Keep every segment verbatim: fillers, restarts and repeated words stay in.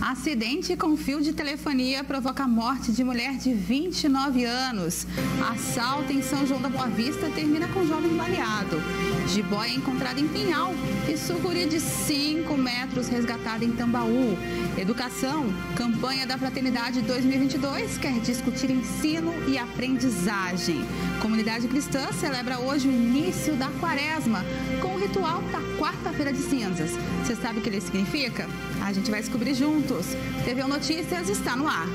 Acidente com fio de telefonia provoca a morte de mulher de vinte e nove anos. Assalto em São João da Boa Vista termina com jovem baleado. Jiboia é encontrada em Pinhal e sucuri de cinco metros resgatada em Tambaú. Educação, campanha da Fraternidade dois mil e vinte e dois quer discutir ensino e aprendizagem. Comunidade cristã celebra hoje o início da quaresma com o ritual da quarta-feira de cinzas. Você sabe o que ele significa? A gente vai descobrir juntos. T V Notícias está no ar.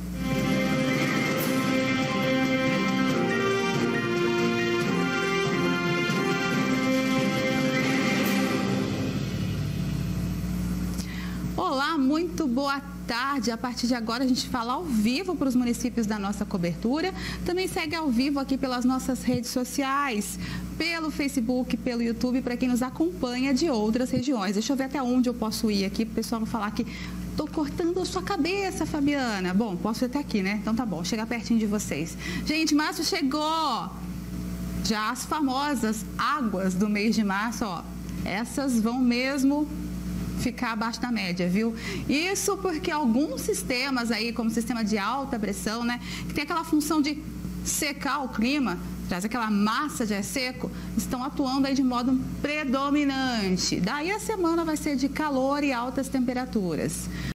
Olá, muito boa tarde. A partir de agora a gente fala ao vivo para os municípios da nossa cobertura. Também segue ao vivo aqui pelas nossas redes sociais, pelo Facebook, pelo YouTube, para quem nos acompanha de outras regiões. Deixa eu ver até onde eu posso ir aqui, para o pessoal não falar que estou cortando a sua cabeça, Fabiana. Bom, posso ir até aqui, né? Então tá bom, chegar pertinho de vocês. Gente, março chegou! Já as famosas águas do mês de março, ó, essas vão mesmo ficar abaixo da média, viu? Isso porque alguns sistemas aí, como o sistema de alta pressão, né, que tem aquela função de secar o clima, traz aquela massa de ar seco, estão atuando aí de modo predominante. Daí a semana vai ser de calor e altas temperaturas.